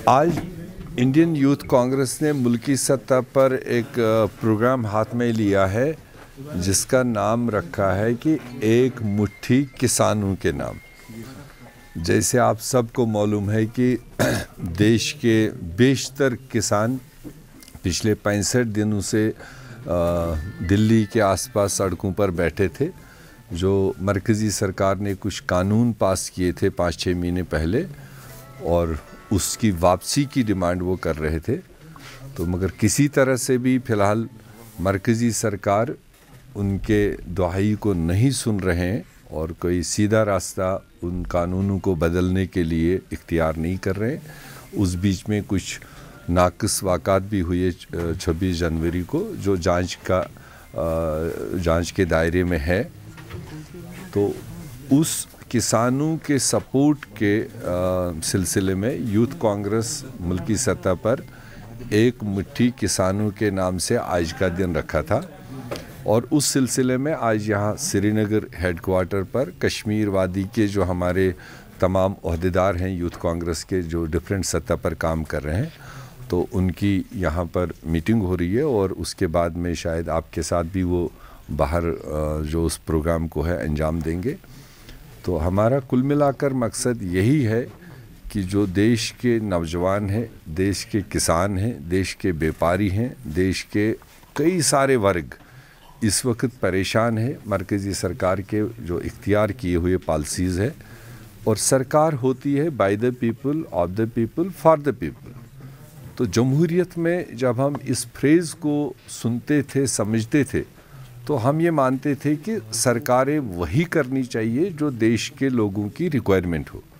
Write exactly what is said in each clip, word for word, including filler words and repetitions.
आज Indian youth Congress ने मुल्की सतह पर एक प्रोग्राम हाथ में लिया है जिसका नाम रखा है कि एक मुट्ठी किसानों के नाम। जैसे आप सबको मालूम है कि देश के बेशतर किसान पिछले पैंसठ दिनों से दिल्ली के आसपास सड़कों पर बैठे थे। जो मरकज़ी सरकार ने कुछ कानून पास किए थे पाँच छः महीने पहले और उसकी वापसी की डिमांड वो कर रहे थे, तो मगर किसी तरह से भी फ़िलहाल मरकज़ी सरकार उनके दुहाई को नहीं सुन रहे हैं और कोई सीधा रास्ता उन कानूनों को बदलने के लिए इख्तियार नहीं कर रहे हैं। उस बीच में कुछ नाक़िस वाक़ात भी हुए छब्बीस जनवरी को जो जांच का जांच के दायरे में है। तो उस किसानों के सपोर्ट के सिलसिले में यूथ कांग्रेस मुल्की सतह पर एक मुट्ठी किसानों के नाम से आज का दिन रखा था और उस सिलसिले में आज यहाँ श्रीनगर हेडक्वार्टर पर कश्मीर वादी के जो हमारे तमाम ओहदेदार हैं यूथ कांग्रेस के जो डिफरेंट सतह पर काम कर रहे हैं, तो उनकी यहाँ पर मीटिंग हो रही है और उसके बाद में शायद आपके साथ भी वो बाहर जो उस प्रोग्राम को है अंजाम देंगे। तो हमारा कुल मिलाकर मकसद यही है कि जो देश के नौजवान हैं, देश के किसान हैं, देश के व्यापारी हैं, देश के कई सारे वर्ग इस वक्त परेशान है मरकज़ी सरकार के जो इख्तियार किए हुए पॉलिसीज़ है। और सरकार होती है by the people, of the people, for the people. तो जमहूरियत में जब हम इस फ्रेज़ को सुनते थे, समझते थे, तो हम ये मानते थे कि सरकारें वही करनी चाहिए जो देश के लोगों की रिक्वायरमेंट हो।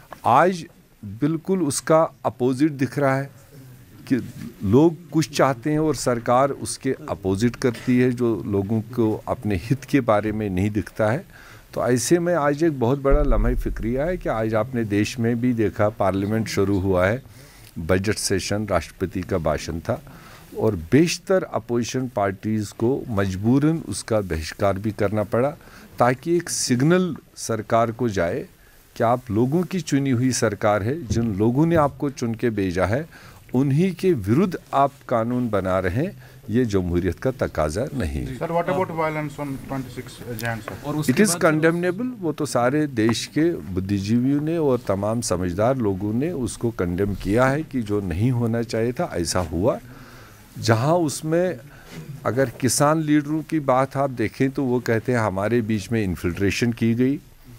आज बिल्कुल उसका अपोजिट दिख रहा है कि लोग कुछ चाहते हैं और सरकार उसके अपोजिट करती है जो लोगों को अपने हित के बारे में नहीं दिखता है। तो ऐसे में आज एक बहुत बड़ा लम्हा फ़िक्रिया है कि आज आपने देश में भी देखा पार्लियामेंट शुरू हुआ है, बजट सेशन, राष्ट्रपति का भाषण था और बेशतर अपोजिशन पार्टीज़ को मजबूरन उसका बहिष्कार भी करना पड़ा ताकि एक सिग्नल सरकार को जाए कि आप लोगों की चुनी हुई सरकार है, जिन लोगों ने आपको चुन के भेजा है उन्हीं के विरुद्ध आप कानून बना रहे हैं। ये जमहूरियत का तकाजा नहीं। Sir, what about violence on छब्बीस जनवरी? It is condemnable. वो तो सारे देश के बुद्धिजीवियों ने और तमाम समझदार लोगों ने उसको कंडेम किया है कि जो नहीं होना चाहिए था ऐसा हुआ। जहां उसमें अगर किसान लीडरों की बात आप देखें तो वो कहते हैं हमारे बीच में इन्फिल्ट्रेशन की गई,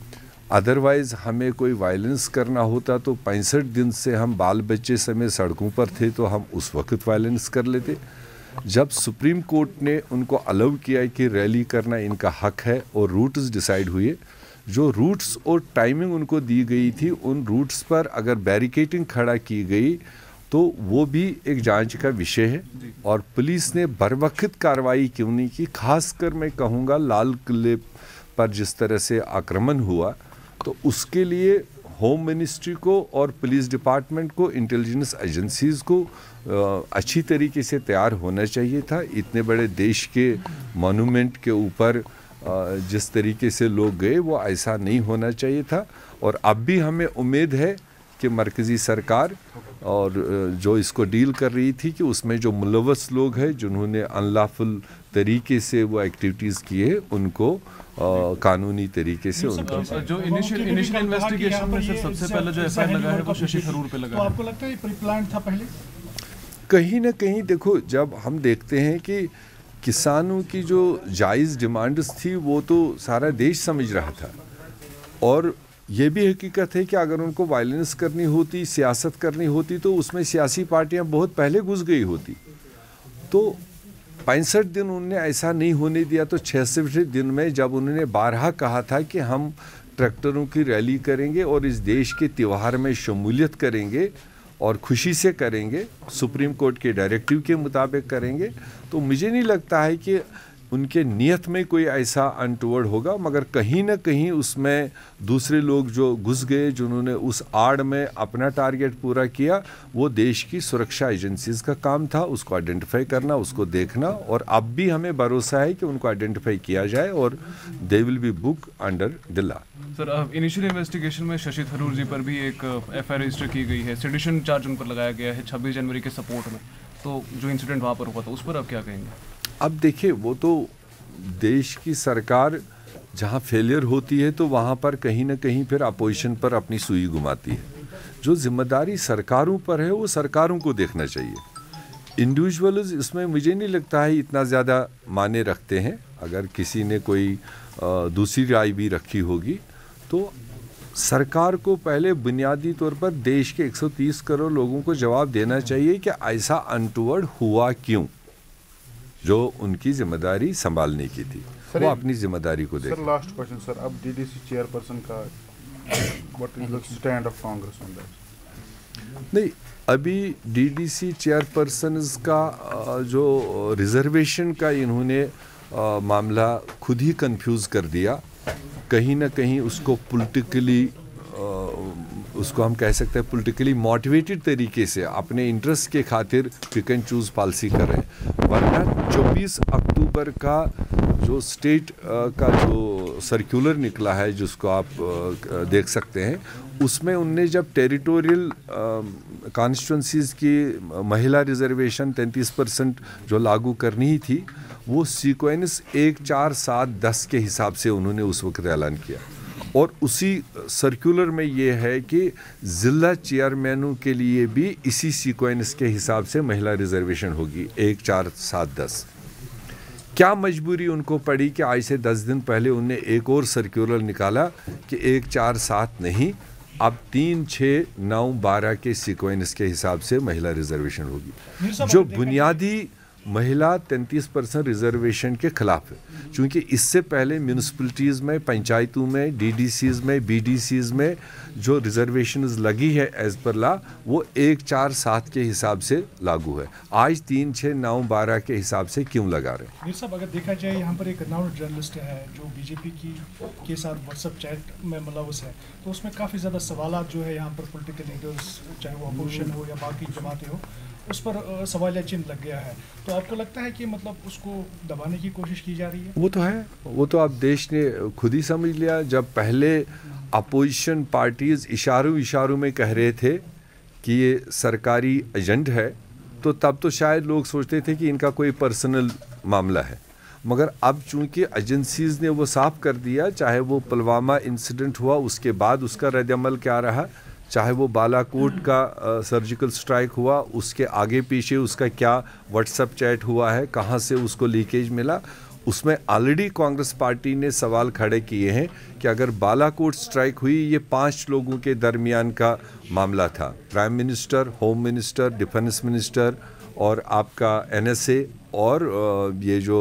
अदरवाइज़ हमें कोई वायलेंस करना होता तो पैंसठ दिन से हम बाल बच्चे समेत सड़कों पर थे तो हम उस वक्त वायलेंस कर लेते। जब सुप्रीम कोर्ट ने उनको अलाउ किया कि रैली करना इनका हक है और रूट्स डिसाइड हुए, जो रूट्स और टाइमिंग उनको दी गई थी उन रूट्स पर अगर बैरिकेडिंग खड़ा की गई तो वो भी एक जांच का विषय है। और पुलिस ने बरवक्त कार्रवाई क्यों नहीं की, खासकर मैं कहूँगा लाल किले पर जिस तरह से आक्रमण हुआ, तो उसके लिए होम मिनिस्ट्री को और पुलिस डिपार्टमेंट को, इंटेलिजेंस एजेंसीज़ को अच्छी तरीके से तैयार होना चाहिए था। इतने बड़े देश के मॉन्यूमेंट के ऊपर जिस तरीके से लोग गए वो ऐसा नहीं होना चाहिए था। और अब भी हमें उम्मीद है कि मरकज़ी सरकार और जो इसको डील कर रही थी कि उसमें जो मुलव्वस लोग हैं जिन्होंने अनलॉफुल तरीके से वो एक्टिविटीज़ किए उनको आ, कानूनी तरीके से उनको जो इनिशियल इनिशियल इन्वेस्टिगेशन में सर सबसे पहले जो एफआईआर लगा है वो शशि थरूर पे लगा है। तो आपको लगता है प्री प्लान था पहले? कहीं ना कहीं देखो, जब हम देखते हैं कि किसानों की जो जायज़ डिमांड्स थी वो तो सारा देश समझ रहा था और ये भी हकीकत है कि अगर उनको वायलेंस करनी होती, सियासत करनी होती तो उसमें सियासी पार्टियां बहुत पहले घुस गई होती। तो पैंसठ दिन उन्होंने ऐसा नहीं होने दिया, तो छियासठ दिन में जब उन्होंने बारहा कहा था कि हम ट्रैक्टरों की रैली करेंगे और इस देश के त्यौहार में शमूलियत करेंगे और खुशी से करेंगे, सुप्रीम कोर्ट के डायरेक्टिव के मुताबिक करेंगे, तो मुझे नहीं लगता है कि उनके नियत में कोई ऐसा अनटूवर्ड होगा, मगर कहीं ना कहीं उसमें दूसरे लोग जो घुस गए, जिन्होंने उस आड़ में अपना टारगेट पूरा किया, वो देश की सुरक्षा एजेंसीज का काम था उसको आइडेंटिफाई करना, उसको देखना, और अब भी हमें भरोसा है कि उनको आइडेंटिफाई किया जाए और they will be book under the law. Sir, initial investigation में शशि थरूर जी पर भी एक एफ आई आर रजिस्टर की गई है, सेडिशन चार्ज उन पर लगाया गया है छब्बीस जनवरी के सपोर्ट में, तो जो इंसिडेंट वहाँ पर हुआ था उस पर आप क्या कहेंगे? अब देखिए, वो तो देश की सरकार जहाँ फेलियर होती है तो वहाँ पर कहीं ना कहीं फिर अपोजिशन पर अपनी सुई घुमाती है। जो जिम्मेदारी सरकारों पर है वो सरकारों को देखना चाहिए। इंडिविजुअल्स इसमें मुझे नहीं लगता है इतना ज़्यादा माने रखते हैं। अगर किसी ने कोई दूसरी राय भी रखी होगी तो सरकार को पहले बुनियादी तौर पर देश के एक सौ तीस करोड़ लोगों को जवाब देना चाहिए कि ऐसा अनटूवर्ड हुआ क्यों, जो उनकी जिम्मेदारी संभालने की थी, वो अपनी जिम्मेदारी को देखें। सर, लास्ट क्वेश्चन सर, अब डीडीसी चेयरपर्सन का what is the stand of Congress on that? नहीं, अभी डीडीसी चेयरपर्सन का जो रिजर्वेशन का इन्होंने आ, मामला खुद ही कंफ्यूज कर दिया। कहीं ना कहीं उसको पॉलिटिकली, उसको हम कह सकते हैं पॉलिटिकली मोटिवेटेड तरीके से अपने इंटरेस्ट के खातिर पिक एंड चूज पॉलिसी कर रहे हैं। वरना चौबीस अक्टूबर का जो स्टेट का जो सर्कुलर निकला है, जिसको आप देख सकते हैं, उसमें उनने जब टेरिटोरियल कॉन्स्टिट्यूंसीज़ की महिला रिजर्वेशन तैंतीस परसेंट जो लागू करनी ही थी, वो सीक्वेंस एक चार सात दस के हिसाब से उन्होंने उस वक्त ऐलान किया। और उसी सर्कुलर में ये है कि ज़िला चेयरमैनों के लिए भी इसी सीक्वेंस के हिसाब से महिला रिजर्वेशन होगी, एक चार सात दस। क्या मजबूरी उनको पड़ी कि आज से दस दिन पहले उनने एक और सर्कुलर निकाला कि एक चार सात नहीं, अब तीन छः नौ बारह के सीक्वेंस के हिसाब से महिला रिजर्वेशन होगी, जो बुनियादी महिला तैंतीस परसेंट रिजर्वेशन के खिलाफ है। क्योंकि इससे पहले म्यूनिसिपलिटीज़ में, पंचायतों में, डीडीसीज़ में, बीडीसीज़ में जो रिजर्वेशंस लगी है एज पर लॉ, वो एक चार सात के हिसाब से लागू है। आज तीन छः नौ बारह के हिसाब से क्यों लगा रहे हैं? मीर साहब, अगर देखा जाए यहाँ पर एक नाउड जर्नलिस्ट है जो बीजेपी की के साथ व्हाट्सएप चैट में मुलव्वस है, तो उसमें काफ़ी ज़्यादा सवाल जो है यहाँ पर पॉलिटिकल लीडर्स, चाहे वो अपोजिशन हो या बाकी जमातें हो, उस पर सवाल या चिन्ह लग गया है। तो आपको लगता है कि मतलब उसको दबाने की कोशिश की जा रही है? वो तो है, वो तो अब देश ने खुद ही समझ लिया। जब पहले अपोजिशन पार्टीज इशारों इशारों में कह रहे थे कि ये सरकारी एजेंट है, तो तब तो शायद लोग सोचते थे कि इनका कोई पर्सनल मामला है। मगर अब चूंकि एजेंसीज ने वो साफ कर दिया, चाहे वो पुलवामा इंसिडेंट हुआ उसके बाद उसका रद्द-ए-अमल क्या रहा, चाहे वो बालाकोट का सर्जिकल स्ट्राइक हुआ उसके आगे पीछे उसका क्या व्हाट्सएप चैट हुआ है, कहाँ से उसको लीकेज मिला, उसमें ऑलरेडी कांग्रेस पार्टी ने सवाल खड़े किए हैं कि अगर बालाकोट स्ट्राइक हुई, ये पांच लोगों के दरमियान का मामला था, prime minister, home minister, defence minister और आपका एनएसए और ये जो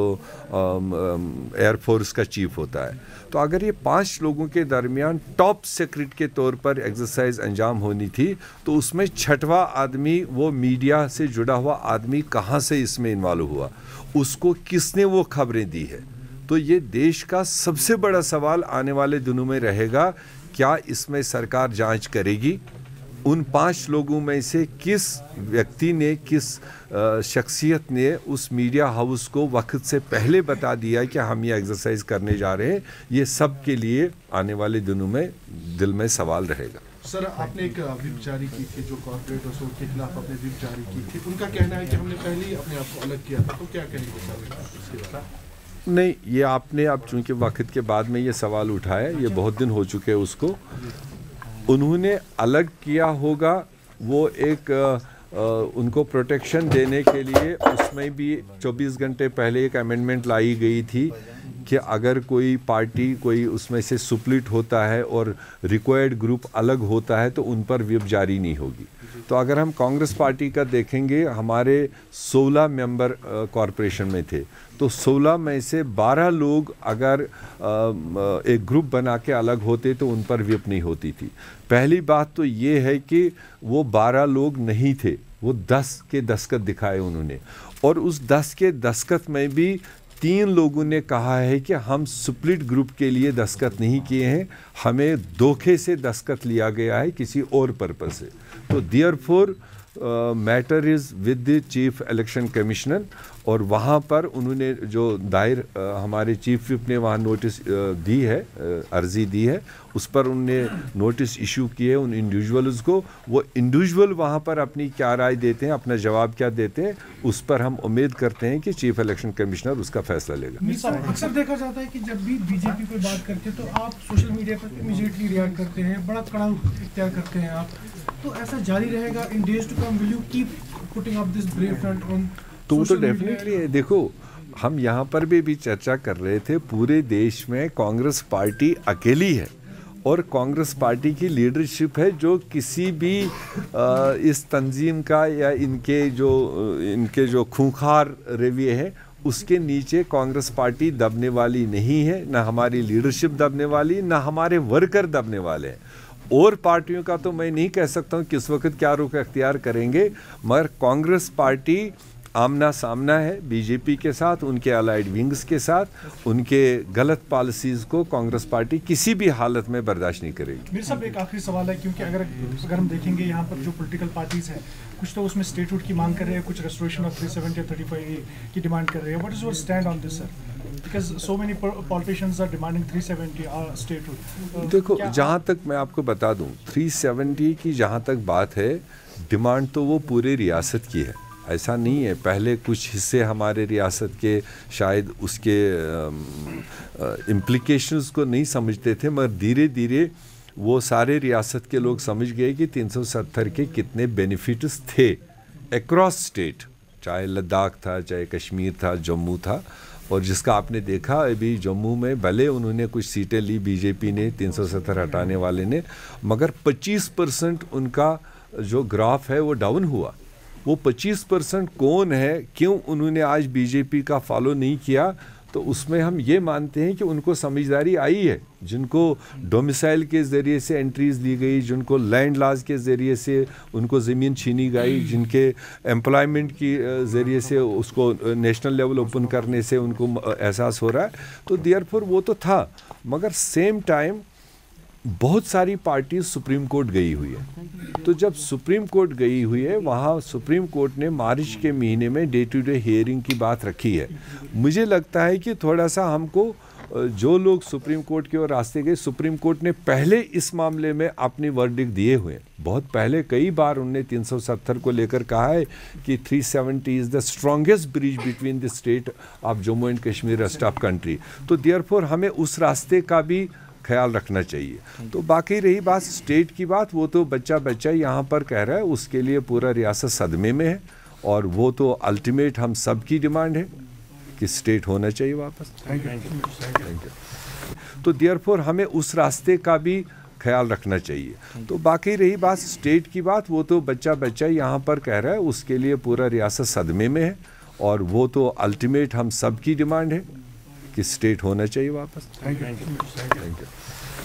एयरफोर्स का चीफ होता है। तो अगर ये पांच लोगों के दरमियान टॉप सीक्रेट के तौर पर एक्सरसाइज अंजाम होनी थी, तो उसमें छठवां आदमी, वो मीडिया से जुड़ा हुआ आदमी कहाँ से इसमें इन्वॉल्व हुआ, उसको किसने वो खबरें दी है। तो ये देश का सबसे बड़ा सवाल आने वाले दिनों में रहेगा, क्या इसमें सरकार जांच करेगी, उन पांच लोगों में से किस व्यक्ति ने, किस शख्सियत ने उस मीडिया हाउस को वक्त से पहले बता दिया कि हम ये एक्सरसाइज करने जा रहे हैं। ये सब के लिए आने वाले दिनों में दिल में सवाल रहेगा। सर, आपने एक व्हिप जारी की थी, जो कॉर्पोरेटर्स के खिलाफ आपने व्हिप जारी की थी, उनका कहना है कि हमने पहले ही अपने आप को अलग किया था, तो क्या कहेंगे सर? नहीं, ये आपने अब चूंकि वक्त के बाद में ये सवाल उठाया, ये बहुत दिन हो चुके हैं उसको। उन्होंने अलग किया होगा, वो एक आ, उनको प्रोटेक्शन देने के लिए उसमें भी चौबीस घंटे पहले एक अमेंडमेंट लाई गई थी कि अगर कोई पार्टी, कोई उसमें से सुप्लिट होता है और रिक्वायर्ड ग्रुप अलग होता है तो उन पर व्हिप जारी नहीं होगी। तो अगर हम कांग्रेस पार्टी का देखेंगे, हमारे सोलह मेंबर कॉरपोरेशन में थे, तो सोलह में से बारह लोग अगर आ, एक ग्रुप बना के अलग होते तो उन पर व्हिप नहीं होती थी। पहली बात तो ये है कि वो बारह लोग नहीं थे, वो दस के दस्तखत दिखाए उन्होंने, और उस दस के दस्तखत में भी तीन लोगों ने कहा है कि हम स्प्लिट ग्रुप के लिए दस्तखत नहीं किए हैं, हमें धोखे से दस्तखत लिया गया है किसी और पर्पस से। तो therefore matter is with the chief election commissioner, और वहाँ पर उन्होंने जो दायर uh, हमारे चीफ विप ने वहाँ नोटिस uh, दी है, uh, अर्जी दी है, उस पर उनने नोटिस इशू किए उन इंडिविजुअल्स को। वो इंडिविजुअल वहाँ पर अपनी क्या राय देते हैं, अपना जवाब क्या देते हैं, उस पर हम उम्मीद करते हैं कि चीफ इलेक्शन कमिश्नर उसका फैसला लेगा। मीर साहब, अक्सर देखा जाता है कि जब भी बीजेपी कोई बात करते हैं तो आप सोशल मीडिया पर इमीडिएटली रिएक्ट करते हैं, बड़ा कड़ा इख्तियार करते हैं आप, तो ऐसा जारी रहेगा in days to come? Will you keep putting up this brave front on? तो वो तो डेफिनेटली है। देखो, हम यहाँ पर भी भी चर्चा कर रहे थे, पूरे देश में कांग्रेस पार्टी अकेली है और कांग्रेस पार्टी की लीडरशिप है जो किसी भी आ, इस तंजीम का या इनके जो इनके जो खूंखार रवैये है उसके नीचे कांग्रेस पार्टी दबने वाली नहीं है, ना हमारी लीडरशिप दबने वाली, ना हमारे वर्कर दबने वाले हैं। और पार्टियों का तो मैं नहीं कह सकता हूँ किस वक्त क्या रुख अख्तियार करेंगे, मगर कांग्रेस पार्टी आमना सामना है बीजेपी के साथ, उनके अलाइड विंग्स के साथ। उनके गलत पॉलिसीज़ को कांग्रेस पार्टी किसी भी हालत में बर्दाश्त नहीं करेगी। मेरे साहब, एक आखिरी सवाल है, क्योंकि अगर अगर हम देखेंगे यहाँ पर जो पॉलिटिकल पार्टीज़ हैं, कुछ तो उसमें स्टेटहुड की मांग कर रहे हैं, कुछ रेस्टोरेशन ऑफ थ्री सेवेंटी या थर्टी फाइव ए की डिमांड कर रहे हैं। What is your stand on this sir? Because so many politicians are demanding three seventy statehood. देखो, जहाँ तक मैं आपको बता दूँ, थ्री सेवेंटी की जहाँ तक बात है, डिमांड तो वो पूरे रियासत की है, ऐसा नहीं है। पहले कुछ हिस्से हमारे रियासत के शायद उसके इम्प्लिकेशंस को नहीं समझते थे, मगर धीरे धीरे वो सारे रियासत के लोग समझ गए कि तीन सौ सत्तर के कितने बेनिफिट्स थे अक्रॉस स्टेट, चाहे लद्दाख था, चाहे कश्मीर था, जम्मू था। और जिसका आपने देखा अभी जम्मू में, भले उन्होंने कुछ सीटें ली बीजेपी ने, तीन सौ सत्तर हटाने वाले ने, मगर पच्चीस परसेंट उनका जो ग्राफ है वो डाउन हुआ। वो पच्चीस परसेंट कौन है, क्यों उन्होंने आज बीजेपी का फॉलो नहीं किया, तो उसमें हम ये मानते हैं कि उनको समझदारी आई है। जिनको डोमिसाइल के ज़रिए से एंट्रीज़ दी गई, जिनको लैंड लॉज के ज़रिए से उनको ज़मीन छीनी गई, जिनके एम्प्लॉयमेंट की ज़रिए से उसको नेशनल लेवल ओपन करने से उनको एहसास हो रहा है, तो देयरफॉर वो तो था। मगर सेम टाइम बहुत सारी पार्टीज सुप्रीम कोर्ट गई हुई है। तो जब सुप्रीम कोर्ट गई हुई है, वहाँ सुप्रीम कोर्ट ने मार्च के महीने में डे टू डे हियरिंग की बात रखी है। मुझे लगता है कि थोड़ा सा हमको, जो लोग सुप्रीम कोर्ट की ओर रास्ते गए, सुप्रीम कोर्ट ने पहले इस मामले में अपनी वर्डिक्ट दिए हुए हैं। बहुत पहले कई बार उन्होंने तीन सौ सत्तर को लेकर कहा है कि three seventy is the strongest bridge between the state of Jammu and Kashmir rest of country. तो देयरफॉर हमें उस रास्ते का भी ख्याल रखना चाहिए। तो बाकी रही बात स्टेट की बात, वो तो बच्चा बच्चा यहाँ पर कह रहा है, उसके लिए पूरा रियासत सदमे में है, और वो तो अल्टीमेट हम सब की डिमांड है कि स्टेट होना चाहिए वापस। Thank you. तो देयरफॉर हमें उस रास्ते का भी ख्याल रखना चाहिए। तो बाकी रही बात स्टेट की बात, वो तो बच्चा बच्चा यहाँ पर कह रहा है, उसके लिए पूरा रियासत सदमे में है, और वो तो अल्टीमेट हम सब की डिमांड है कि स्टेट होना चाहिए वापस। Thank you.